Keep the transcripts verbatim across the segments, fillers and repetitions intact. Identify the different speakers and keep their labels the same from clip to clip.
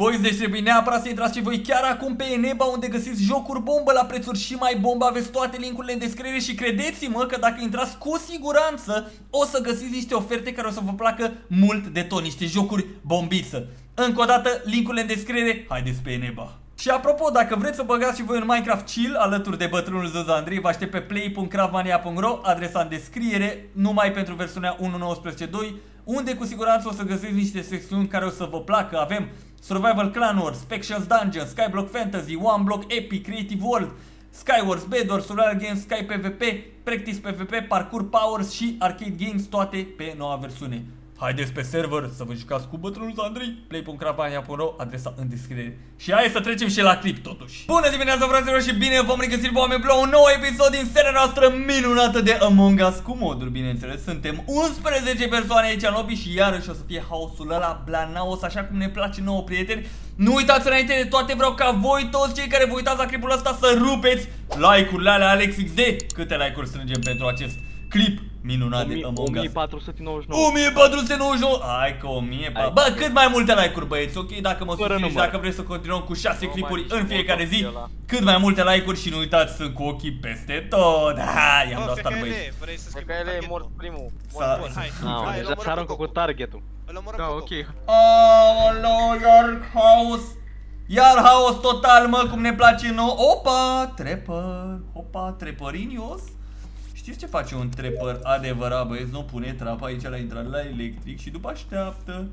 Speaker 1: Boys, deci trebuie neapărat să intrați și voi chiar acum pe Eneba, unde găsiți jocuri bombă la prețuri și mai bombă. Aveți toate linkurile în descriere și credeți-mă că dacă intrați cu siguranță o să găsiți niște oferte care o să vă placă mult de tot, niște jocuri bombiță. Încă o dată, linkurile în descriere, haideți pe Eneba. Și apropo, dacă vreți să băgați și voi în Minecraft Chill alături de bătrânul Zozo Andrei, vă aștept pe play punct craftmania punct ro, adresa în descriere, numai pentru versiunea unu punct nouăsprezece punct doi, unde cu siguranță o să găsiți niște secțiuni care o să vă placă. Avem Survival Clan Wars, Factions Dungeon, Skyblock Fantasy, One Block Epic, Creative World, Skywars, Bedwars, Survival Games, Sky PvP, Practice PvP, Parkour Powers și Arcade Games, toate pe noua versiune. Haideți pe server să vă jucați cu bătrânul Andrei, play punct craftmania punct ro, adresa în descriere. Și hai să trecem și la clip totuși. Bună dimineața, fraților, și bine v-am regăsit, oameni bla, un nou episod din seria noastră minunată de Among Us cu moduri, bineînțeles. Suntem unsprezece persoane aici în lobby și iarăși o să fie haosul ăla blanaos, așa cum ne place nouă, prieteni. Nu uitați, înainte de toate vreau ca voi toți cei care vă uitați la clipul ăsta să rupeți like-urile alea Alex X D. Câte like-uri strângem pentru acest clip minunat de Among Us?
Speaker 2: o mie patru sute nouăzeci și nouă.
Speaker 1: o mie patru sute nouăzeci și nouă. Hai că o mie. Bă, cât mai multe like-uri, băieți, ok? Dacă mă susțineți, dacă vreți să continuăm cu șase clipuri în fiecare zi, cât mai multe like-uri și nu uitați, sunt cu ochii peste tot. Ha, i-am dat start, băieți.
Speaker 3: Vrei să schimbi
Speaker 2: P K L e mort primul.
Speaker 3: Hai,
Speaker 2: hai, deja s-a aruncat cu targetul.
Speaker 3: Da, ok.
Speaker 1: Aoleu, iar haos. Iar haos total, mă, cum ne place nouă. Opa, trepăr. Opa, trepărinios. Știți ce face un trepăr adevărat, băieți? Nu pune trapa aici la intrare la electric și după așteaptă.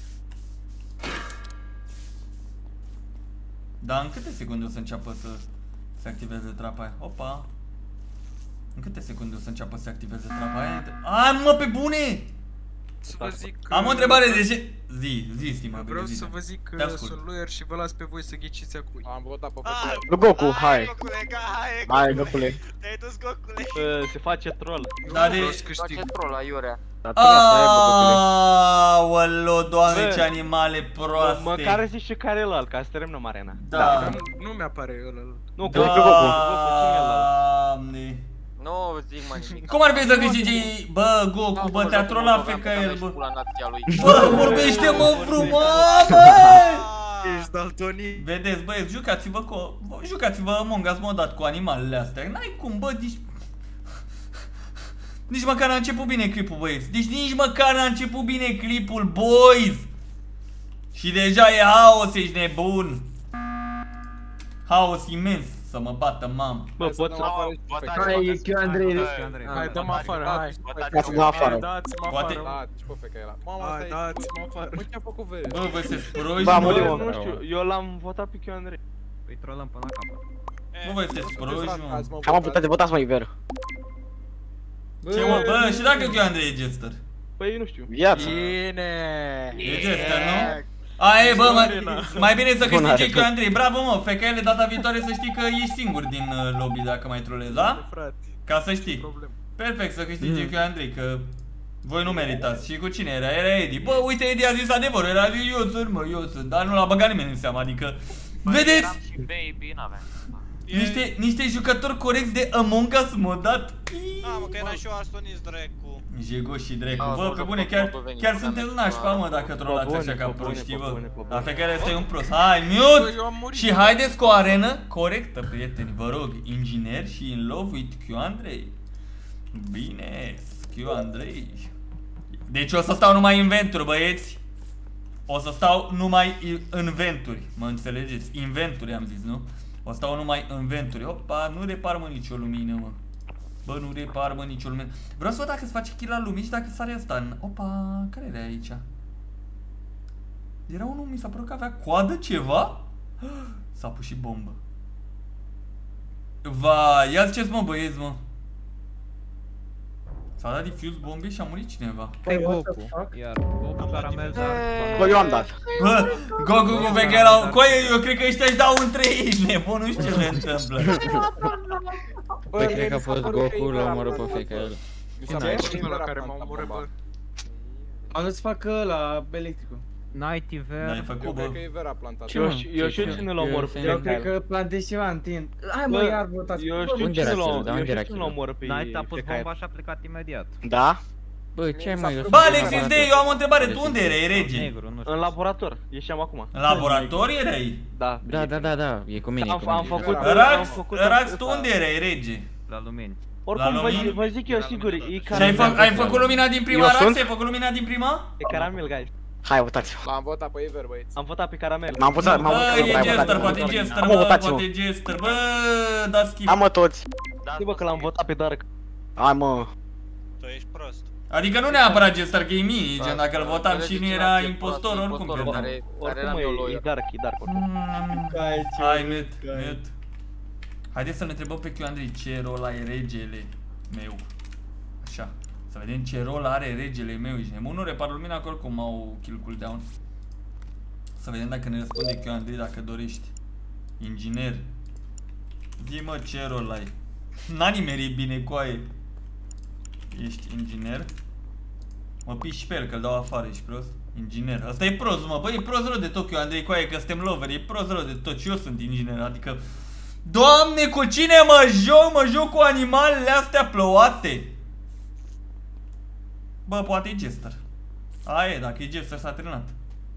Speaker 1: Dar în câte secunde o să înceapă să se activeze trapa aia? Opa! În câte secunde o să înceapă să se activeze trapa aia? A, mă, pe bune!
Speaker 4: Să vă zic că...
Speaker 1: Am o întrebare de ce... Zi, zi, stima.
Speaker 4: Vreau să vă zic că sunt lawyer și vă las pe voi să ghiciți a cui.
Speaker 2: Am votat pe
Speaker 3: Lu
Speaker 2: Goku, hai.
Speaker 3: Hai,
Speaker 2: Gocule.
Speaker 3: Te-ai dus, Gocule.
Speaker 2: Se face troll.
Speaker 1: Da, de...
Speaker 2: Se face troll la Iurea.
Speaker 1: Aoleu, doamne, ce animale proaste.
Speaker 2: Măcar zici și care e ăla, ca să terminăm arena.
Speaker 1: Da.
Speaker 4: Nu mi-apare ăla.
Speaker 2: Nu, că e pe Goku.
Speaker 1: Doamne.
Speaker 2: Nu zic mai nimic.
Speaker 1: Cum ar fi să câștigi, bă, Goku, bă, te-a trollat F K L, bă. Bă, vorbește, mă, frumos, bă!
Speaker 4: Ești daltonic.
Speaker 1: Vedeți, băieți, jucați-vă cu... Jucați-vă Among Us modat cu animalele astea. N-ai cum, bă, nici... Nici măcar n-a început bine clipul, băieți. Deci nici măcar n-a început bine clipul, boys. Și deja e haos, ești nebun. Haos imens. Să mă bată, mam.
Speaker 2: Bă, pot să...
Speaker 5: Hai, Q Andrei.
Speaker 4: Hai, dă-mă afară, hai.
Speaker 5: Dați-mă afară.
Speaker 4: Dați-mă
Speaker 1: Poate...
Speaker 4: afară. Hai, dați-mă afară. Mă, ce-a făcut vere?
Speaker 1: Bă, voi sunteți proști,
Speaker 5: Ba,
Speaker 1: bă.
Speaker 5: mă,
Speaker 2: Nu știu, eu l-am votat pe Q Andrei.
Speaker 4: Îi trolăm până la capăt.
Speaker 1: Bă, voi sunteți proști, mă.
Speaker 5: Am votat de votați, mă, Iver.
Speaker 1: Ce, mă, bă, și dacă Q Andrei e jester?
Speaker 2: Păi nu știu.
Speaker 5: Viața.
Speaker 4: Bine.
Speaker 1: E jester, nu? A, e, bă, mai, mai bine să câștige Q Andrei. Bravo, mă, F K L, data viitoare să știi că ești singur din uh, lobby dacă mai trolezi, da? Ca să știi. Perfect, să câștige Q Andrei, că voi nu meritați. Și cu cine era? Era Edi. Bă, uite, Edi a zis adevărul, era zis, eu sunt, mă, eu sunt. Dar nu l-a băgat nimeni în seama, adică... Vedeți? Niște, niște jucători corecți de Among Us modat.
Speaker 3: Da, mă, că era și eu Astonis Dracu.
Speaker 1: Jego și Dracu. Bă, pe bune, chiar, chiar sunteți nașpa, mă, dacă trolați așa ca proștii, bă. La F K L ăsta e un prost. Hai, mute! Și haideți cu o arenă corectă, prieteni, vă rog. Inginer și in love with Q Andrei. Bine, Q Andrei. Deci o să stau numai în venturi, băieți. O să stau numai în venturi, mă înțelegeți? Inventuri am zis, nu? O stau numai în venturi. Opa, nu repar, mă, nicio lumină, mă. Bă, nu repar, mă, nicio lumină. Vreau să văd dacă se face kill la lumini și dacă sare ăsta în... Opa, care era aici? Era unul, mi s-a părut că avea coadă ceva? S-a pus și bombă. Vai, ia ziceți, mă, băieți, mă. S-a dat diffuse bombe și a murit cineva.
Speaker 5: Păi, Goku.
Speaker 4: Iar Goku caramel, dar...
Speaker 5: Bă, eu am dat.
Speaker 1: Bă, Goku cu F K L. Coaie, eu cred că ăștia își dau un trei, ești nebun, nu știu ce se întâmplă.
Speaker 6: Păi cred că a fost Goku, l-a omorât pe F K L.
Speaker 4: Cine ăla care m-a omorât, bă?
Speaker 5: Am vrut să fac ăla, electricul.
Speaker 7: Night Iver.
Speaker 1: N-ai făcut, bă.
Speaker 2: Eu știu cine l-a omorât pe
Speaker 5: Eu cred că plantez ceva în tine. Hai, mă, iar votați.
Speaker 2: Eu știu cine l-a omorât pe
Speaker 7: Night a pus bomba și a plecat imediat.
Speaker 5: Da?
Speaker 6: Bă, ce ai mai eu?
Speaker 1: Bă, Alex, de eu am o întrebare, tu unde erai, rege?
Speaker 6: Negru, nu știu.
Speaker 2: În laborator, ieșeam acum.
Speaker 1: În laborator erai?
Speaker 2: Da.
Speaker 6: Da, da, da, da, e cu mine, e
Speaker 2: Am-
Speaker 6: cu mine.
Speaker 2: am făcut-
Speaker 6: Da.
Speaker 1: Rax,
Speaker 2: făcut
Speaker 1: Rax, tu
Speaker 2: asta.
Speaker 1: unde erai, rege?
Speaker 6: La lumini.
Speaker 2: Oricum
Speaker 1: La
Speaker 2: vă,
Speaker 1: lumini?
Speaker 2: vă zic eu sigur, e
Speaker 1: Și ai,
Speaker 2: caramel.
Speaker 1: fă, ai făcut lumina din prima,
Speaker 2: Eu
Speaker 1: Rax?
Speaker 2: sunt?
Speaker 1: Ai făcut lumina din prima?
Speaker 2: E caramel, guys.
Speaker 7: Hai, votați.
Speaker 8: L-am votat pe Iver, băieți.
Speaker 2: Am votat pe caramel.
Speaker 7: M-am votat, m-am
Speaker 1: Bă,
Speaker 7: votat.
Speaker 1: e
Speaker 7: m-am
Speaker 1: Jester,
Speaker 7: votat.
Speaker 1: poate e Jester,
Speaker 7: Am
Speaker 1: bă,
Speaker 7: votați-mă.
Speaker 1: poate e Jester, bă, dați skip.
Speaker 7: Am mă toți.
Speaker 2: Știi bă că l-am votat pe Dark.
Speaker 7: Hai mă.
Speaker 3: Tu ești prost.
Speaker 1: Adică nu neapărat Jester, că e mie, gen dacă îl votam și nu era impostor, oricum credeam.
Speaker 8: Care, care eram
Speaker 2: Oricum
Speaker 8: eu
Speaker 2: e, e
Speaker 8: loial.
Speaker 2: Dark, e Dark oricum.
Speaker 1: Mm, Hai, mute, mute. Haideți să-l întrebăm pe Q Andrei ce rol are regele meu. Așa, să vedem ce rol are regele meu. Ești nebun, nu repar lumina, că oricum au kill cooldown. Să vedem dacă ne răspunde Q Andrei dacă dorești. Inginer. Zi mă ce rol ai. N-a nimerit bine coaie. Ești inginer. Mă piși pe el că-l dau afară, ești prost. Inginer. Asta e prost, mă. Băi, e prost rău de tot, eu, Andrei Coaie, că suntem loveri. E prost rău de tot. Și eu sunt inginer, adică... Doamne, cu cine mă joc? Mă joc cu animalele astea plouate. Bă, poate e Jester. Aia e, dacă e Jester s-a terminat.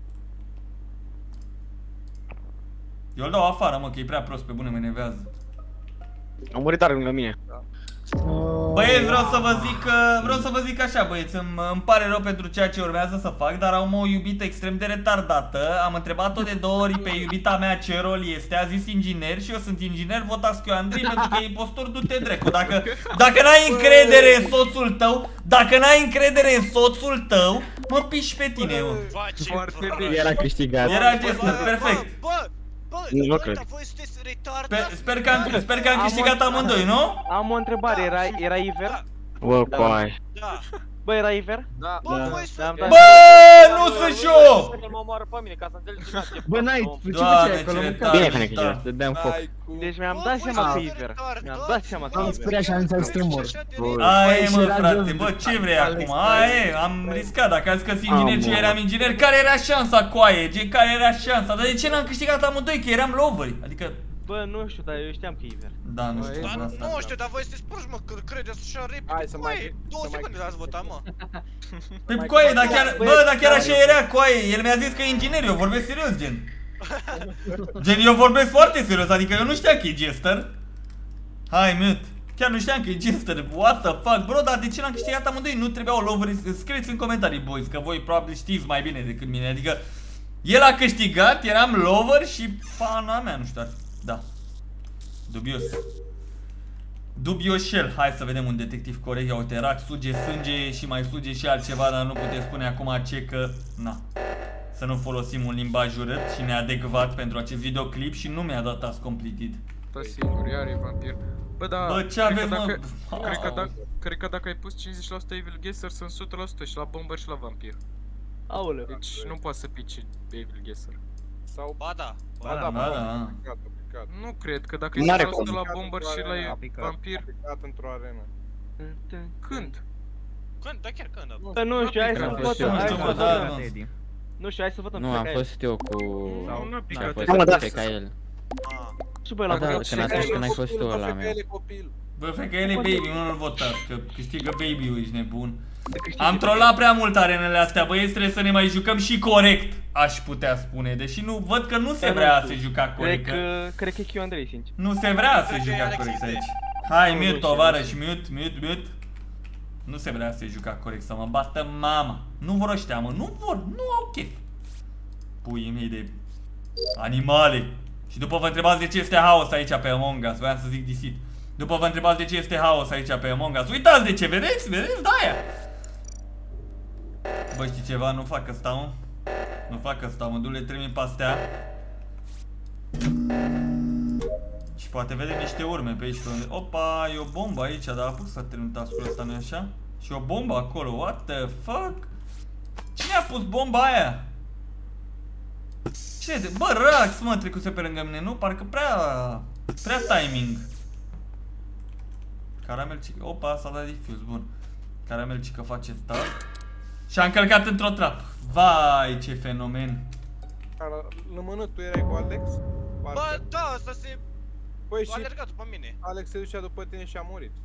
Speaker 1: Eu îl dau afară, mă, că e prea prost, pe bune, mă enervează.
Speaker 7: Am murit tare lângă mine.
Speaker 1: Băieți, vreau să vă zic că, vreau să vă zic așa, băieți, îmi, îmi pare rău pentru ceea ce urmează să fac, dar am o iubită extrem de retardată. Am întrebat-o de două ori pe iubita mea ce rol este, a zis inginer și eu sunt inginer, votați cu Andrei pentru că e impostor, du-te drecu. Dacă, dacă n-ai încredere în soțul tău, dacă n-ai încredere în soțul tău, mă piși pe tine, mă.
Speaker 4: Foarte bine.
Speaker 6: Era câștigat.
Speaker 1: Era Jester, perfect.
Speaker 3: Bă, bă,
Speaker 7: Nu
Speaker 3: bă,
Speaker 7: cred.
Speaker 3: dar voi sunteți
Speaker 1: Sper,
Speaker 3: retardați?
Speaker 1: sper, că am, sper că am câștigat amândoi, nu?
Speaker 2: Am o întrebare, era, era Iver?
Speaker 7: Bă, coai.
Speaker 3: Da.
Speaker 2: Bă, era Iver?
Speaker 8: Da.
Speaker 3: Bă, voi
Speaker 2: Da,
Speaker 3: sunteți...
Speaker 2: da.
Speaker 1: Bă, nu sunt și eu!
Speaker 2: Să mă omoară pe mine, ca să înțelegi.
Speaker 5: Bă, n-ai, ce
Speaker 1: Doamne,
Speaker 5: făceai acolo?
Speaker 1: ce
Speaker 5: Mânca.
Speaker 7: Bine
Speaker 1: tare,
Speaker 7: că ne
Speaker 1: ce tare.
Speaker 7: câștigăm.
Speaker 6: Dădeam foc.
Speaker 2: Deci mi-am
Speaker 3: Bă,
Speaker 2: dat
Speaker 3: voi
Speaker 2: seama că
Speaker 3: sunteți
Speaker 2: Iver.
Speaker 3: retardați,
Speaker 2: Mi-am dat seama că
Speaker 5: Am
Speaker 2: Iver.
Speaker 5: speriat și am zis să mor.
Speaker 1: Aia e,
Speaker 5: Băi,
Speaker 1: mă,
Speaker 5: și era
Speaker 1: frate,
Speaker 5: jos,
Speaker 1: bă, ce vrei
Speaker 5: Alex,
Speaker 1: acum?
Speaker 5: Alex.
Speaker 1: Aia e, am riscat, dacă ați că inginer
Speaker 7: Am,
Speaker 1: și eu
Speaker 7: mă.
Speaker 1: eram inginer, care era șansa, coaie? Gen, care era șansa? Dar de ce n-am câștigat amândoi? Că eram loveri, adică...
Speaker 2: Bă, nu știu, dar eu știam că e Iver.
Speaker 1: Da, nu știu,
Speaker 3: Dar
Speaker 1: asta.
Speaker 3: nu știu, dar voi sunteți proști, mă, că credeți așa repede.
Speaker 8: Hai să mai-
Speaker 3: Coaie, două
Speaker 8: să mai-
Speaker 3: secunde l-ați votat, mă.
Speaker 1: Păi, coaie, dar chiar,
Speaker 2: Băi,
Speaker 1: bă, dar chiar
Speaker 2: da,
Speaker 1: așa era, coaie, el mi-a zis că e inginer, eu vorbesc serios, gen. Gen, eu vorbesc foarte serios, adică eu nu știam că e Jester. Hai, mute. Chiar nu știam că e Jester, what the fuck, bro, dar de ce n-am câștigat amândoi? Nu trebuiau loveri, scrieți în comentarii, boys, că voi probabil știți mai bine decât mine, adică el a câștigat, eram lover și pana mea, nu știu, da. Dubios. Dubioșel, hai să vedem un detectiv corect, ia uite, Rax suge sânge și mai suge și altceva, dar nu puteți spune acum ce că, na. Să nu folosim un limbaj urât și neadecvat pentru acest videoclip și nu mi-a dat task completed.
Speaker 4: Da, sigur, iar e vampir. Bă, da,
Speaker 1: Bă, ce
Speaker 4: cred
Speaker 1: aveți,
Speaker 4: că
Speaker 1: mă?
Speaker 4: dacă, cred, că
Speaker 1: Au.
Speaker 4: dacă, cred că dacă ai pus cincizeci la sută Evil Guesser, sunt o sută la sută și la Bomber și la Vampir.
Speaker 2: Aoleu.
Speaker 4: Deci nu poți să pici Evil Guesser.
Speaker 8: Sau...
Speaker 3: Ba da.
Speaker 8: Ba
Speaker 1: Da,
Speaker 8: da,
Speaker 1: da,
Speaker 8: ba
Speaker 1: da.
Speaker 8: da. Picat, picat.
Speaker 4: Nu cred că dacă e
Speaker 7: N-are
Speaker 4: o sută la sută
Speaker 7: cum.
Speaker 4: la Bomber și la Vampir,
Speaker 8: Picat într-o arenă.
Speaker 4: când?
Speaker 3: Când? Da, chiar când?
Speaker 2: Bă, nu știu, hai să
Speaker 6: Am fost
Speaker 2: votăm,
Speaker 6: eu,
Speaker 2: hai
Speaker 1: știu,
Speaker 2: să
Speaker 1: mă, da,
Speaker 2: votăm.
Speaker 1: nu.
Speaker 2: Nu știu, hai să votăm
Speaker 6: Nu,
Speaker 2: pe
Speaker 6: am
Speaker 2: Cael.
Speaker 6: fost eu cu...
Speaker 4: Nu, nu a
Speaker 6: A
Speaker 4: picat.
Speaker 6: fost
Speaker 7: Da, mă, da.
Speaker 6: pe ca el.
Speaker 3: Ah.
Speaker 2: Și băi,
Speaker 6: Da,
Speaker 2: la
Speaker 6: da,
Speaker 2: votat
Speaker 6: când
Speaker 2: și
Speaker 6: a spus
Speaker 2: Cael.
Speaker 6: că n-ai fost tu ăla
Speaker 8: Că
Speaker 6: meu.
Speaker 8: el e copil.
Speaker 1: Bă, fre că el e baby, nu-l votați, că câștigă baby-ul, ești nebun.
Speaker 2: De câștige
Speaker 1: Am
Speaker 2: pe
Speaker 1: trollat prea mult arenele astea, băieți, trebuie să ne mai jucăm și corect, aș putea spune. Deși nu, văd că nu se
Speaker 2: Cael.
Speaker 1: vrea să juca
Speaker 2: Cred
Speaker 1: corect, că
Speaker 2: că, cred că e Q Andrei, sincer.
Speaker 1: nu se vrea să
Speaker 3: Cred că e
Speaker 1: juca
Speaker 3: Alex
Speaker 1: corect
Speaker 3: X D.
Speaker 1: aici. Hai,
Speaker 2: Nu,
Speaker 1: mute,
Speaker 2: nu,
Speaker 1: tovarăși, mute, mute, mute. Nu se vrea să juca corect, să mă bată mama. Nu vor ăștia, mă, nu vor, nu au chef. Puii mei de animale. Și după vă întrebați de ce este haos aici pe Among Us, voiam să zic deceit. După vă întrebați de ce este haos aici pe Among Us, uitați de ce, vedeți, vedeți, de-aia. Bă, știi ceva, nu fac că stau. Nu fac că stau, mă duc, le trimit pe astea. Și poate vedem niște urme pe aici pe unde... Opa, e o bombă aici, dar a pus să termin task-ul ăsta, nu-i așa? Și o bombă acolo, what the fuck? Cine a pus bomba aia? Ce de... Bă, Rax, mă, trecuse pe lângă mine, nu? Parcă prea... Prea timing. Caramel cică... Opa, s-a dat diffuse, bun. Caramel cică face task. Și a încălcat într-o trapă. Vai, ce fenomen.
Speaker 8: Lămână, tu erai cu Alex?
Speaker 3: Bă,
Speaker 8: Parcă.
Speaker 3: da, asta se...
Speaker 8: Păi
Speaker 3: A
Speaker 8: și
Speaker 3: alergat după mine.
Speaker 8: Alex se ducea după tine și a murit.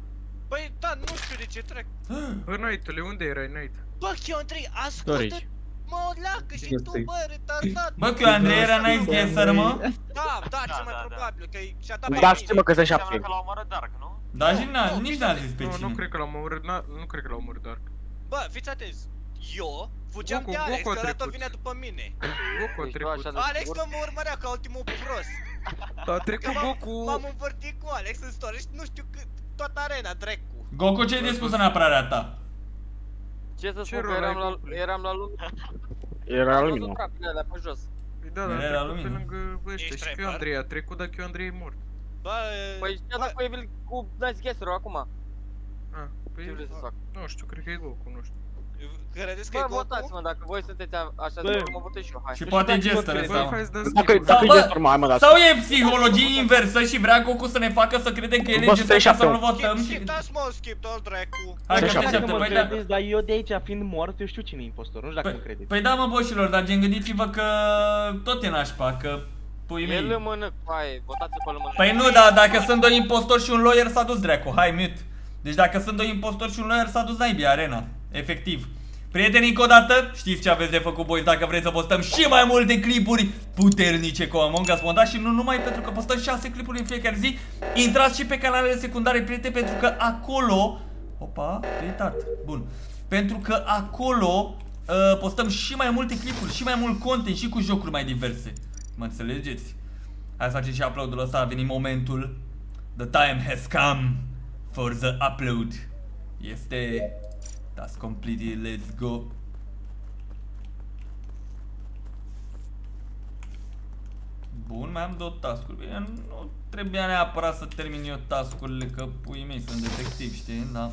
Speaker 3: Păi da, nu știu de ce trec.
Speaker 4: Bă, Noitule, unde erai, Noit?
Speaker 3: Bă, Q Andrei, ascultă.
Speaker 6: Storage.
Speaker 3: Mă, leacă și tu, bă, retardat.
Speaker 1: Bă, că Andrei era nice guesser, mă.
Speaker 3: Da, da, cel mai probabil, că și-a dat
Speaker 7: Da, știi mă că sunt șapte.
Speaker 9: Înseamnă că l-a omorât Dark, nu?
Speaker 1: Da, și n-a, nici n-a zis pe
Speaker 4: Nu, nu
Speaker 1: cine.
Speaker 4: cred că l-am omorât, n-a- nu cred că l-am omorât Dark.
Speaker 3: Bă, fiți atenți. Eu fugeam
Speaker 4: Goku,
Speaker 3: de Alex,
Speaker 4: Goku a
Speaker 3: că ăla tot
Speaker 4: trecut.
Speaker 3: vinea după mine.
Speaker 4: Goku a
Speaker 2: Deci tu
Speaker 4: trecut.
Speaker 2: așa de
Speaker 3: Alex
Speaker 2: sigur?
Speaker 3: nu mă urmărea ca ultimul prost.
Speaker 4: A
Speaker 3: Că
Speaker 4: trecut
Speaker 3: m-am-
Speaker 4: Goku.
Speaker 3: M-am învârtit cu Alex în story și nu știu cât, toată arena, dracu.
Speaker 1: Goku, ce-ai de spus în apărarea ta?
Speaker 2: Ce să
Speaker 4: Ce
Speaker 2: spun că
Speaker 4: rol ai,
Speaker 2: eram la,
Speaker 4: Gocule?
Speaker 2: eram la lume.
Speaker 7: Era
Speaker 2: Am
Speaker 7: la
Speaker 2: văzut
Speaker 7: mine.
Speaker 2: trapele alea pe jos.
Speaker 4: Da, da,
Speaker 1: Era
Speaker 4: a
Speaker 1: la
Speaker 4: trecut pe
Speaker 1: lumină.
Speaker 4: lângă ăștia
Speaker 3: Ești
Speaker 4: și Q
Speaker 3: traitor?
Speaker 4: Andrei a trecut, dar Q Andrei e mort.
Speaker 3: Bă,
Speaker 2: Păi ce-a dat cu Evil cu Nice Guesser acum?
Speaker 4: Ah, păi,
Speaker 2: Ce vrei să fac?
Speaker 4: nu știu, cred că e Goku, nu știu.
Speaker 3: credeți că
Speaker 2: Bă,
Speaker 3: e Goku?
Speaker 2: votați-mă, dacă voi sunteți a- așa
Speaker 5: Bă.
Speaker 2: de mă votez și eu, hai.
Speaker 1: Și poate Jester
Speaker 4: Bă,
Speaker 1: ăsta.
Speaker 4: hai să dăm
Speaker 7: Dacă
Speaker 4: skip.
Speaker 7: dacă
Speaker 1: Sau,
Speaker 7: e
Speaker 1: bă,
Speaker 7: normal, hai mă dați.
Speaker 1: Sau e psihologie inversă și vrea Goku să ne facă să credem că el e
Speaker 7: Bă,
Speaker 1: Jester
Speaker 7: stai
Speaker 1: ca să
Speaker 7: șapte.
Speaker 1: nu votăm
Speaker 3: Skip,
Speaker 1: și...
Speaker 3: skip, dați mă, skip, dă-l dracu.
Speaker 1: Hai că
Speaker 7: Stai
Speaker 1: te
Speaker 7: șapte.
Speaker 1: șapte,
Speaker 5: mă
Speaker 1: păi da.
Speaker 5: credeți, dar eu de aici, fiind mort, eu știu cine e impostor, nu știu dacă
Speaker 1: Păi,
Speaker 5: mă credeți.
Speaker 1: păi da, mă, boșilor, dar gen gândiți-vă că tot e nașpa, că pui
Speaker 2: El
Speaker 1: mei.
Speaker 2: lămână, hai, votați pe lămână.
Speaker 1: Păi nu, dar dacă sunt doi impostori și un lawyer s-a dus dracu, hai mute. Deci dacă sunt doi impostori și un lawyer s-a dus naibii arena, efectiv. Prieteni, încă o dată, știți ce aveți de făcut, boys, dacă vreți să postăm și mai multe clipuri puternice cu Among Us montat și nu numai pentru că postăm șase clipuri în fiecare zi. Intrați și pe canalele secundare, prieteni, pentru că acolo... Opa, uitat, bun. Pentru că acolo uh, postăm și mai multe clipuri, și mai mult content și cu jocuri mai diverse. Mă înțelegeți? Hai să facem și upload-ul ăsta, a venit momentul. The time has come for the upload. Este... Task completed, let's go. Bun, mai am două task-uri. Bine, nu trebuia neapărat să termin eu task-urile, că puii mei sunt detectiv, știi, da?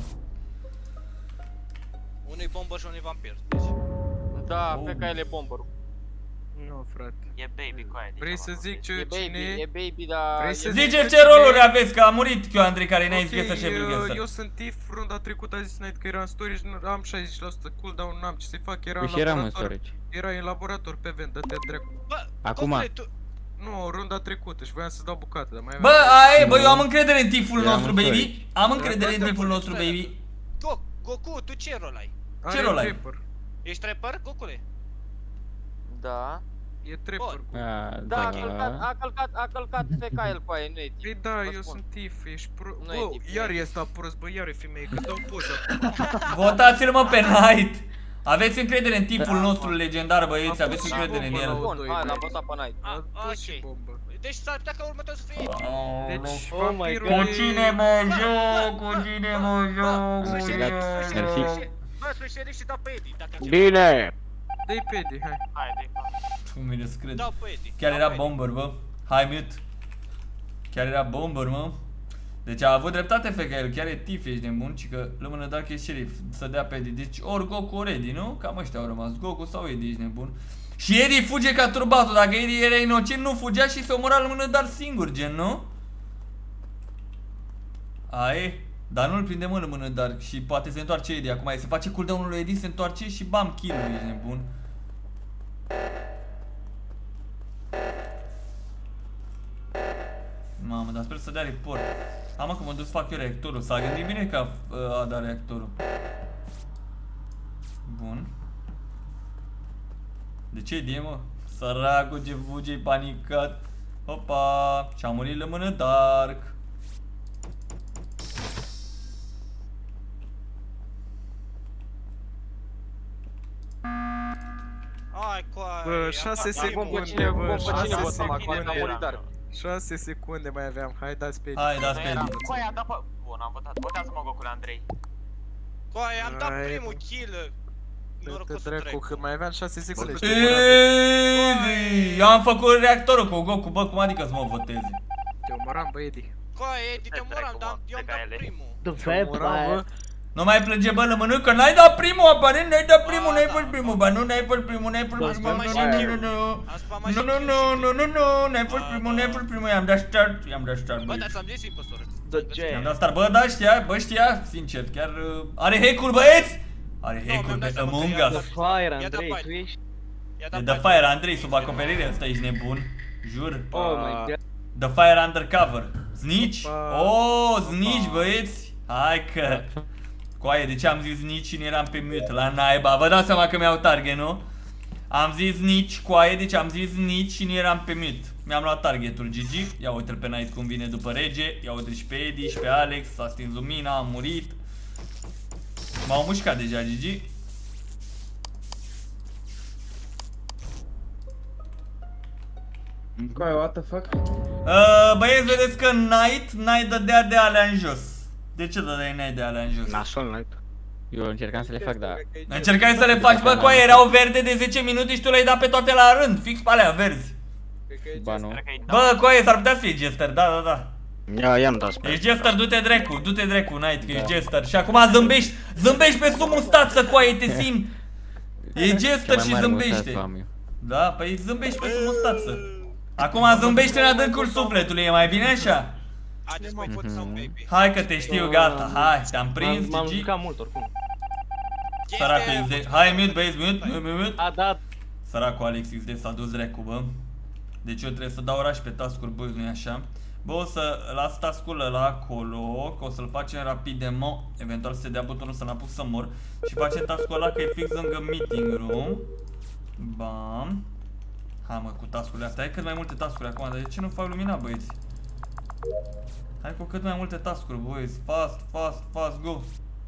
Speaker 3: Unui bombă și unui vampir. Deci.
Speaker 2: Da,
Speaker 1: Oh.
Speaker 2: pe care e bomberul.
Speaker 4: Nu, frate.
Speaker 9: E baby cu aia. deci
Speaker 4: Vrei să
Speaker 9: acolo.
Speaker 4: zic ce
Speaker 2: E baby,
Speaker 4: cine
Speaker 2: e
Speaker 4: e?
Speaker 2: baby, dar...
Speaker 4: Vrei să
Speaker 2: e-
Speaker 4: zic-
Speaker 1: Zice ce
Speaker 4: cine-
Speaker 1: roluri aveți, că a murit Q Andrei care ne-a
Speaker 4: Ok,
Speaker 1: zis să Evil
Speaker 4: eu,
Speaker 1: Guesser.
Speaker 4: eu sunt Thief, runda trecută a zis Night că era în storage, nu- am șaizeci la sută cooldown, n-am ce să fac, era
Speaker 6: Păi
Speaker 4: în
Speaker 6: și eram în
Speaker 4: laborator.
Speaker 6: storage.
Speaker 4: Era în laborator pe vent, dă-te dracu.
Speaker 3: Bă,
Speaker 6: Acum.
Speaker 3: Gocule, tu...
Speaker 4: Nu, runda trecută și voiam să dau bucată, dar mai
Speaker 1: Bă,
Speaker 4: aveam-
Speaker 1: aia e, bă, eu am încredere în tiful
Speaker 6: Eram
Speaker 1: nostru,
Speaker 6: în
Speaker 1: baby.
Speaker 6: storage.
Speaker 1: Am încredere în
Speaker 3: Bă,
Speaker 1: tiful
Speaker 3: Gocule,
Speaker 1: nostru,
Speaker 3: stai,
Speaker 1: baby.
Speaker 3: Go, Goku, tu ce rol ai?
Speaker 4: Are
Speaker 1: ce rol ai?
Speaker 4: trapper.
Speaker 3: Ești trapper, Gocule?
Speaker 2: Da.
Speaker 4: E trapper cu...
Speaker 6: A,
Speaker 2: Da, a
Speaker 6: da.
Speaker 2: călcat, a călcat, a călcat F K el cu aia, nu e tip.
Speaker 4: Păi da,
Speaker 2: vă
Speaker 4: eu
Speaker 2: spun.
Speaker 4: sunt Thief, ești pro...
Speaker 2: Nu e
Speaker 4: Bă,
Speaker 2: tip,
Speaker 4: iar
Speaker 2: nu e
Speaker 4: e ăsta prost, bă, iar e femeie, că dau poză acum.
Speaker 1: Votați-l mă pe Night. Aveți încredere în tiful
Speaker 2: Da,
Speaker 1: nostru
Speaker 2: mă.
Speaker 1: legendar, băieți,
Speaker 4: Am
Speaker 1: aveți
Speaker 4: pus
Speaker 1: încredere în
Speaker 4: bombă
Speaker 1: el.
Speaker 4: la
Speaker 2: Bun,
Speaker 4: doi,
Speaker 2: hai,
Speaker 4: băi.
Speaker 2: l-am votat pe Night.
Speaker 3: A,
Speaker 4: A pus și
Speaker 3: ok.
Speaker 4: bombă.
Speaker 3: Deci s-ar putea ca următorul să fie...
Speaker 4: Deci,
Speaker 5: Oh my
Speaker 4: vampirul
Speaker 5: God.
Speaker 1: Cu
Speaker 4: e...
Speaker 1: cine mă joc, cu cine mă joc, cu cine mă
Speaker 6: Mersi.
Speaker 1: joc.
Speaker 3: Bă, sunt șerif și dau pe Eddie, dacă accepti.
Speaker 7: Bine!
Speaker 4: Dă-i pe Eddie, hai.
Speaker 9: Hai, dai.
Speaker 1: Nu mi să cred.
Speaker 3: Dau pe Eddie.
Speaker 1: Chiar
Speaker 3: dau
Speaker 1: era
Speaker 3: pe Eddie.
Speaker 1: bomber, bă. Hai mute. Chiar era bomber, mă. Deci a avut dreptate fe că el, chiar e tif, ești nebun, ci că lămână Dark e sheriff, să dea pe Eddie. Deci ori Goku, ori Eddie, nu? Cam ăștia au rămas, Goku sau Eddie, ești nebun. Și Eddie fuge ca turbatul, dacă Eddie era inocent, nu fugea și se omora lămână Dark singur, gen, nu? Ai, dar nu-l prinde mă lămână Dark și poate se întoarce Eddie acum, se face cooldown-ul lui Eddie, se întoarce și bam, kill-ul, ești nebun. Mamă, dar sper să dea report. Am mă că mă duc să fac eu reactorul. S-a gândit bine că a, a dat reactorul. Bun. De ce e mă? Săracul ce fuge, panicat. Opa, și-a murit lămână Dark.
Speaker 3: Hai, coai.
Speaker 4: Bă, șase
Speaker 3: am dat
Speaker 2: Bun, pe
Speaker 4: secunde,
Speaker 2: cine,
Speaker 4: bă,
Speaker 2: bun, pe cine
Speaker 4: șase
Speaker 2: votăm acum,
Speaker 4: secunde.
Speaker 2: că a murit Dark.
Speaker 4: șase secunde mai aveam, hai dați pe Eddie.
Speaker 1: Hai, dați pe
Speaker 9: Era-
Speaker 1: Eddie.
Speaker 9: Băi, a dat pe... Bun, am votat. Votează-mă, Gocule, Andrei.
Speaker 3: Coai, am dat
Speaker 4: Hai,
Speaker 3: primul
Speaker 4: bă.
Speaker 3: kill.
Speaker 4: Dă-te
Speaker 3: Norocos să
Speaker 4: dracu,
Speaker 3: trec.
Speaker 4: că mai aveam șase secunde. și
Speaker 1: Eee,
Speaker 4: te omoram.
Speaker 1: eu am făcut reactorul cu Goku, bă, cum adică să mă voteze?
Speaker 4: Te omoram, bă, Eddie.
Speaker 3: Coai, Eddie, te
Speaker 9: Hai,
Speaker 3: moram,
Speaker 9: dracu,
Speaker 3: dar
Speaker 9: mă,
Speaker 3: eu am
Speaker 9: pe
Speaker 3: dat
Speaker 9: ele.
Speaker 3: primul.
Speaker 5: The
Speaker 4: Te omoram, bă.
Speaker 5: vampire.
Speaker 1: Nu mai plânge, bă, lămână, că n-ai dat primul, aparent n-ai dat primul, n-ai fost primul, bă, nu, n-ai fost primul, n-ai fost primul, nu, nu, nu, nu,
Speaker 3: Am spamat
Speaker 1: nu,
Speaker 3: și
Speaker 1: nu,
Speaker 3: kill
Speaker 1: nu,
Speaker 3: și
Speaker 1: nu, nu, nu, n-ai fost
Speaker 3: Ah,
Speaker 1: primul,
Speaker 3: da.
Speaker 1: n-ai fost primul, i-am dat start, i-am dat start,
Speaker 3: Bă,
Speaker 1: bă,
Speaker 3: dar ți-am zis impostor.
Speaker 5: The
Speaker 1: i-am
Speaker 5: Jam.
Speaker 1: dat start, bă, da, știa, bă, știa, sincer, chiar, uh, are hack-uri, băieți, are
Speaker 3: Nu,
Speaker 1: hack-uri
Speaker 3: mi-am
Speaker 1: pe
Speaker 3: dat seama că
Speaker 1: Among
Speaker 3: i-a
Speaker 1: Us,
Speaker 3: dat-
Speaker 5: Fire,
Speaker 3: I-a dat
Speaker 5: Andrei,
Speaker 3: bani.
Speaker 5: tu ești...
Speaker 3: I-a
Speaker 1: e
Speaker 3: dat
Speaker 1: The
Speaker 3: bani.
Speaker 1: Fire, Andrei, sub acoperire, ăsta ești nebun, jur,
Speaker 5: Oh my god.
Speaker 1: The Fire Undercover, Snitch,
Speaker 4: Opa.
Speaker 1: oh, Snitch, băieți, Hai că... Coaie, de ce am zis nici și nu eram pe mute? La naiba, vă dați seama că mi-au target, nu? Am zis nici, coaie, deci am zis nici și nu eram pe mute. Mi-am luat targetul, G G. Ia uite-l pe Knight cum vine după rege. Ia uite-l și pe Eddie și pe Alex. S-a stins lumina, am murit. M-au mușcat deja, G G.
Speaker 5: Coaie, what the fuck?
Speaker 1: Uh, băieți, vedeți că Knight, Knight dădea de alea în jos. De ce dădeai Knight de alea în jos?
Speaker 7: Nasol, Knight.
Speaker 6: Eu încercam să le fac, da.
Speaker 1: Încercai să le faci, bă, coaie, erau verde de zece minute și tu le-ai dat pe toate la rând. Fix pe alea, verzi.
Speaker 6: Ba nu.
Speaker 9: Cred că-i
Speaker 1: Bă, coaie, s-ar putea să fie Jester, da, da, da.
Speaker 7: Ia, i-am dat spre.
Speaker 1: Ești Jester, du-te drecu, du-te drecu, Knight, că ești Jester. Și acum zâmbești, zâmbești pe sumul stață, coaie, te simt. E Jester și zâmbește. Da, păi zâmbești pe sumul stață. Acum zâmbește în adâncul sufletului, e mai bine așa?
Speaker 3: Haideți mai pot sau baby.
Speaker 1: Hai că te știu, gata, hai, te-am prins,
Speaker 7: M-am
Speaker 1: G G.
Speaker 7: jucat mult oricum.
Speaker 1: Săracul X D, hai mute, băieți, mute, mute, mute.
Speaker 7: A dat.
Speaker 1: Săracul Alex X D s-a dus drecu, bă. Deci eu trebuie să dau oraș pe task-uri, bă, nu-i așa? Bă, o să las task-ul ăla acolo, că o să-l facem rapid demo. Eventual să se dea butonul să n-apuc să mor. Și facem task-ul ăla că e fix lângă meeting room. Bam. Hai mă, cu task-urile astea, ai cât mai multe task-uri acum, dar de ce nu fac lumina, băieți? Hai cu cât mai multe task-uri, băieți, fast, fast, fast, go.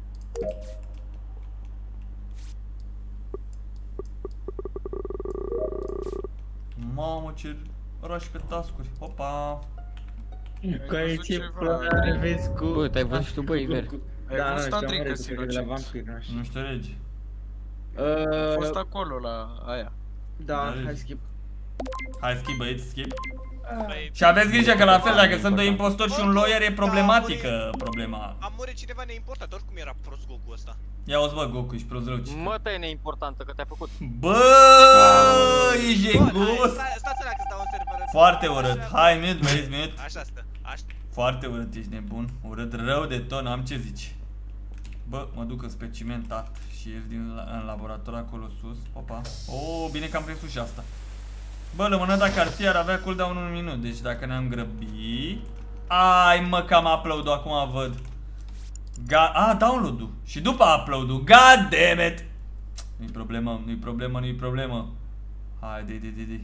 Speaker 1: Mamă, ce oraș pe task-uri, hopa.
Speaker 5: Coaie, ce
Speaker 4: ceva,
Speaker 5: plăcere
Speaker 4: Andrei?
Speaker 5: vezi cu...
Speaker 6: Bă, te-ai văzut și tu, bă, Iver.
Speaker 4: Ai văzut
Speaker 5: da,
Speaker 4: Andrei
Speaker 5: știu,
Speaker 4: că
Speaker 5: am
Speaker 4: se
Speaker 5: de la vampir, nu știu.
Speaker 1: Nu știu, regi.
Speaker 4: A fost
Speaker 5: Uh,
Speaker 4: acolo la aia.
Speaker 5: Da, hai skip.
Speaker 1: Hai, skip, băieți, skip.
Speaker 3: Băi,
Speaker 1: Și aveți grijă că la fel, dacă sunt doi impostori și un lawyer, e problematică problema.
Speaker 3: am murit cineva neimportant, oricum era prost Goku ăsta.
Speaker 1: Ia uzi, bă, Goku, ești prost rău.
Speaker 2: Mă, tăi neimportantă că te-ai făcut.
Speaker 1: Bă, ești
Speaker 3: Bun,
Speaker 1: jegos.
Speaker 3: hai, stați alea că stau în server.
Speaker 1: Foarte urât. Hai, mute, băieți, mute.
Speaker 3: Așa stă, așa.
Speaker 1: Foarte urât, ești nebun. Urât rău de tot, n-am ce zici. Bă, mă duc în specimentat și ies din la, în laborator acolo sus. Opa. Oh, bine că am prins ușa asta. Bă, lămână, dacă ar fi, ar avea cooldown un minut. Deci dacă ne-am grăbit. Ai, mă, că am upload-ul, acum văd. Ga A, download-ul. Și după upload-ul. God damn it. Nu-i problemă, nu-i problemă, nu-i problemă. Hai, de, de, de, de.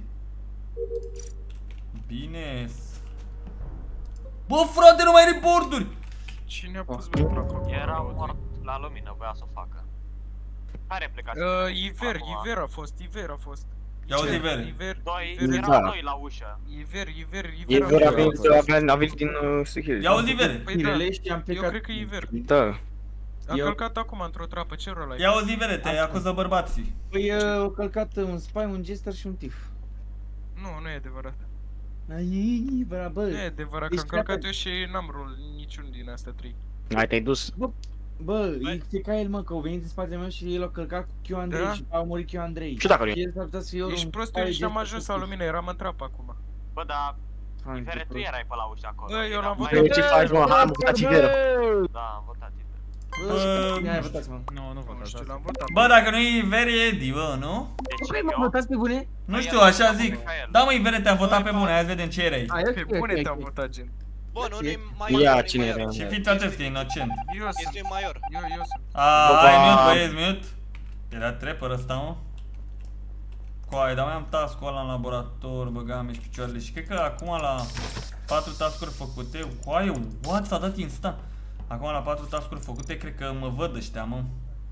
Speaker 1: Bine. Bă, frate, nu mai report-uri.
Speaker 4: Cine a pus băiatul acolo?
Speaker 9: Era mort la lumină, voia să o facă. Care plecați?
Speaker 4: Uh, Iver,
Speaker 9: Acum.
Speaker 4: Iver a fost, Iver a fost.
Speaker 1: Ia uzi, Iver.
Speaker 4: Iver,
Speaker 9: Doi,
Speaker 4: Iver,
Speaker 9: erau
Speaker 7: Da.
Speaker 9: doi la ușă.
Speaker 4: Iver, Iver,
Speaker 7: Iver
Speaker 4: Iver
Speaker 7: a
Speaker 4: a
Speaker 7: venit,
Speaker 4: fost.
Speaker 7: a venit, a venit din uh, security.
Speaker 1: Ia uzi, Ivere.
Speaker 4: Păi da,
Speaker 5: Irele și am
Speaker 4: eu
Speaker 5: plecat.
Speaker 4: cred că Iver.
Speaker 7: Da.
Speaker 4: A
Speaker 5: Eu-
Speaker 4: călcat acum într-o trapă, ce rol ai?
Speaker 1: Ia uzi, Ivere, te acuză bărbații.
Speaker 5: Păi au călcat un spy, un jester și un tif.
Speaker 4: Nu, nu e adevărat.
Speaker 5: Ai, bă, bă.
Speaker 4: Nu e adevărat că
Speaker 5: Deci
Speaker 4: am călcat
Speaker 5: dacă-
Speaker 4: eu și n-am rol niciun din astea trei.
Speaker 7: Hai, te-ai dus.
Speaker 5: Bă, e e ca el, mă, că au venit în spatele meu și el a călcat cu Q Andrei
Speaker 4: Da?
Speaker 5: și a murit Q Andrei.
Speaker 7: Și dacă nu
Speaker 5: Și
Speaker 7: e?
Speaker 5: el s-ar putea să fie ori
Speaker 4: Ești
Speaker 5: un
Speaker 4: prost,
Speaker 5: spy,
Speaker 4: eu nici n-am
Speaker 5: jester
Speaker 4: ajuns
Speaker 5: și
Speaker 4: la
Speaker 5: tif.
Speaker 4: lumină, eram în trapă acum.
Speaker 9: Bă, dar
Speaker 5: Hai,
Speaker 9: Ivere,
Speaker 5: ce
Speaker 9: tu
Speaker 5: prost.
Speaker 9: erai pe la ușă acolo.
Speaker 4: Bă, eu
Speaker 9: Era
Speaker 4: l-am
Speaker 9: mai-
Speaker 4: votat.
Speaker 7: Ce faci, mă? Hai, am votat Iver.
Speaker 9: Da, am votat Ivere.
Speaker 5: Bă, și cine ai votat, mă?
Speaker 6: Nu, nu
Speaker 4: Nu
Speaker 6: văd
Speaker 4: știu,
Speaker 6: asta.
Speaker 4: l-am votat.
Speaker 1: Bă, dacă nu e Ivere, e Eddie, bă, nu?
Speaker 9: Deci
Speaker 5: Păi, mă,
Speaker 9: eu,
Speaker 5: votați pe bune?
Speaker 1: Nu
Speaker 9: Păi
Speaker 1: știu,
Speaker 9: el-
Speaker 1: așa zic.
Speaker 9: Mihail.
Speaker 1: Da, mă, Ivere, te-am votat pe bune, hai să vedem ce erai.
Speaker 5: Ai,
Speaker 4: Pe
Speaker 5: ok,
Speaker 4: bune
Speaker 5: ok,
Speaker 4: te-am
Speaker 5: ok.
Speaker 4: votat, gen.
Speaker 3: Bă, nu, nu-i mai
Speaker 7: Ia,
Speaker 3: nu-i
Speaker 7: cine
Speaker 3: major.
Speaker 7: era?
Speaker 1: Și fiți atenți că e inocent.
Speaker 4: Eu sunt,
Speaker 3: Este major.
Speaker 4: eu, eu sunt.
Speaker 1: A, hai mute, băieți, mute. Era trapper ăsta, mă. Coai, dar mai am task-ul ăla în laborator, băgam și picioarele. Și cred că acum la patru task-uri făcute, coai, what, s-a dat instant. Acum la patru task-uri făcute, cred că mă văd ăștia, mă.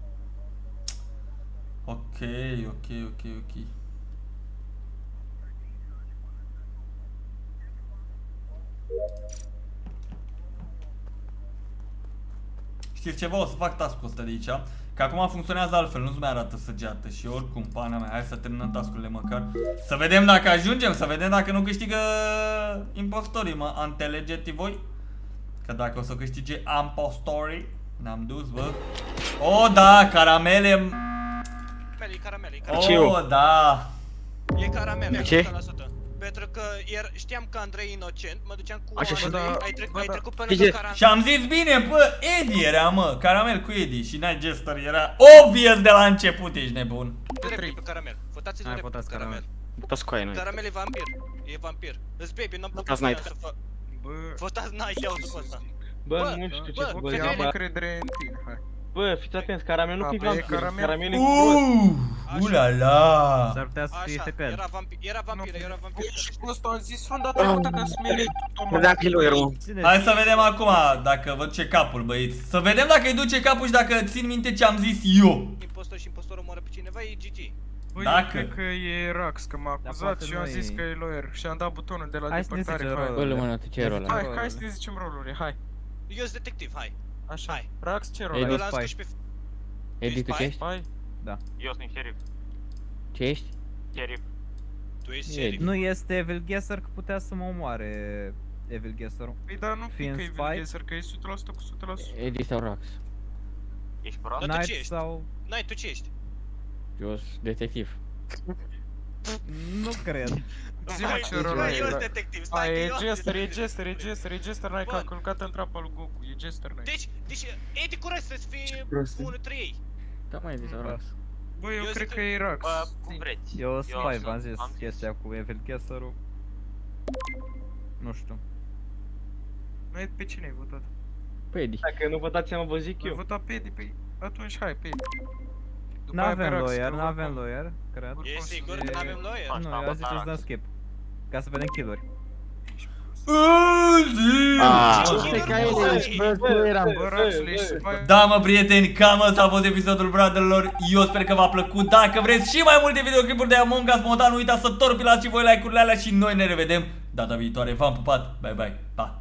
Speaker 1: Ok, ok, ok, ok. Știți ceva? O să fac task-ul ăsta de aici. Că acum funcționează altfel, nu-ți mai arată săgeată. Și oricum, pana mea, hai să terminăm task-urile măcar. Să vedem dacă ajungem, să vedem dacă nu câștigă impostorii, mă. Înțelegeți voi? Că dacă o să câștige impostorii, ne-am dus, bă. Oh, da, caramele.
Speaker 3: E caramel, e
Speaker 1: Oh,
Speaker 3: caramel.
Speaker 7: Ce eu?
Speaker 1: da.
Speaker 3: E caramel,
Speaker 7: De ce?
Speaker 3: o sută la sută. Pentru că iar știam că Andrei e inocent, mă duceam cu
Speaker 7: Așa și
Speaker 3: Andrei,
Speaker 4: da.
Speaker 3: ai, trec,
Speaker 4: Bă,
Speaker 3: ai
Speaker 4: da.
Speaker 3: trecut pe
Speaker 7: De
Speaker 3: lângă
Speaker 7: ce?
Speaker 3: caramel.
Speaker 1: Și am zis bine, bă, Eddie era, mă. Caramel cu Eddie și Night Jester era obvious de la început, ești nebun.
Speaker 3: Direct pe caramel. Votați-l
Speaker 6: Hai,
Speaker 3: direct pe
Speaker 6: votați
Speaker 3: caramel.
Speaker 7: Votați cu aia, noi.
Speaker 3: Caramel e vampir. E vampir. Îți baby, n-am putut
Speaker 7: Votați Knight.
Speaker 3: să fac.
Speaker 4: Bă,
Speaker 3: Votați Knight, ia uzi pe ăsta.
Speaker 5: Bă, nu știu ce să vă
Speaker 4: Ok,
Speaker 5: zic,
Speaker 4: am
Speaker 5: bă.
Speaker 4: încredere în tine, hai.
Speaker 5: Bă, fiți atenți, caramelul nu
Speaker 4: A,
Speaker 5: e
Speaker 4: bă,
Speaker 5: vampir,
Speaker 4: caramel.
Speaker 5: caramelul e gros.
Speaker 1: Uuuu, ulala.
Speaker 10: S-ar putea să fie
Speaker 3: Așa,
Speaker 10: secret.
Speaker 3: era vampir, era vampir, era vampir.
Speaker 4: Și cu ăsta am zis frânt data trecută că smerit tot
Speaker 7: Credeam că e loierul, mă.
Speaker 10: Ține-
Speaker 1: Hai să vedem acum dacă văd ce capul, băieți. Să vedem dacă îi duce capul și dacă țin minte ce am zis eu.
Speaker 3: Impostor și impostor omoară pe cineva, e G G.
Speaker 4: Băi,
Speaker 1: Dacă.
Speaker 4: eu cred că e Rax, că m-a acuzat
Speaker 10: poate
Speaker 4: și eu am
Speaker 10: nu
Speaker 4: zis
Speaker 10: e-
Speaker 4: că e lawyer și am dat butonul de la
Speaker 10: Hai să ne
Speaker 4: depărtare.
Speaker 10: zicem
Speaker 4: Hai,
Speaker 10: rolul.
Speaker 6: Bă, mână, tu ce rol
Speaker 4: hai,
Speaker 6: ai?
Speaker 4: hai să ne zicem rolurile, hai.
Speaker 3: Eu sunt detectiv, hai.
Speaker 4: Așa,
Speaker 3: Hai.
Speaker 4: Rax, ce rol
Speaker 6: Edi.
Speaker 4: ai?
Speaker 3: Eu l-am
Speaker 10: spy.
Speaker 3: scos și pe...
Speaker 6: Edi, tu ce ești?
Speaker 4: Hai.
Speaker 9: Eu sunt șerif.
Speaker 6: Ce ești?
Speaker 9: Șerif.
Speaker 3: Tu ești
Speaker 6: Edi.
Speaker 3: șerif.
Speaker 10: Nu este Evil Guesser că putea să mă omoare Evil Guesserul.
Speaker 4: Păi dar nu fi
Speaker 10: Fiind
Speaker 4: că e
Speaker 10: spy?
Speaker 4: Vilgaser, că e o sută la sută cu o sută la sută.
Speaker 6: Edi sau Rax?
Speaker 9: Ești prost?
Speaker 3: Dar tu
Speaker 10: Knight
Speaker 3: ce ești?
Speaker 10: sau...
Speaker 3: N-ai, tu ce ești?
Speaker 6: Eu sunt detectiv.
Speaker 10: Nu cred.
Speaker 4: Zi-mă
Speaker 3: Hai,
Speaker 4: ce rol
Speaker 3: bă,
Speaker 4: ai.
Speaker 3: eu sunt detectiv,
Speaker 4: Hai,
Speaker 3: stai că
Speaker 4: e
Speaker 3: eu am
Speaker 4: Jester, e
Speaker 3: detectiv.
Speaker 4: Jester, e Jester, e Jester, n-ai că a
Speaker 3: Bă.
Speaker 4: călcat în trapa lui Goku, e Jester, n-ai.
Speaker 3: Deci, deci, Edi curaj să fie
Speaker 5: prost e.
Speaker 3: unul dintre ei.
Speaker 6: Da, mai Edi sau Rax?
Speaker 4: Bă, eu
Speaker 3: Eu
Speaker 4: cred
Speaker 3: zic
Speaker 4: că
Speaker 3: că-
Speaker 4: e Rax.
Speaker 9: Bă, cum vreți.
Speaker 10: Eu spy,
Speaker 9: am-
Speaker 10: v-am zis
Speaker 9: am zis.
Speaker 10: chestia cu Evil Guesserul. Nu știu.
Speaker 4: Noi pe cine ai votat?
Speaker 6: Păi Edi.
Speaker 5: Dacă nu votați, mă vă zic
Speaker 4: Ai
Speaker 5: eu.
Speaker 4: votat pe Edi, pe... Atunci hai, pe Edi. După aia pe
Speaker 10: N-avem
Speaker 4: Rax,
Speaker 10: lawyer,
Speaker 4: că
Speaker 10: n-avem
Speaker 4: oricum-
Speaker 10: lawyer, cred.
Speaker 4: oricum
Speaker 3: E
Speaker 4: să
Speaker 3: sigur
Speaker 4: fie-
Speaker 3: că n-avem lawyer?
Speaker 9: Asta
Speaker 10: Nu,
Speaker 9: am
Speaker 10: eu
Speaker 9: votat
Speaker 10: zice să
Speaker 9: Rax.
Speaker 10: dăm skip. Ca să vedem kill-uri.
Speaker 7: Ah,
Speaker 5: Ce ca ele ești, bă, nu eram.
Speaker 4: Bă, Raxule, ești spy.
Speaker 1: Da, mă, prieteni, cam ăsta a fost episodul brother-lor. Eu sper că v-a plăcut. Dacă vreți și mai multe videoclipuri de Among Us Moda, nu uitați să torpilați și voi like-urile alea și noi ne revedem data viitoare. V-am pupat, bye bye, pa!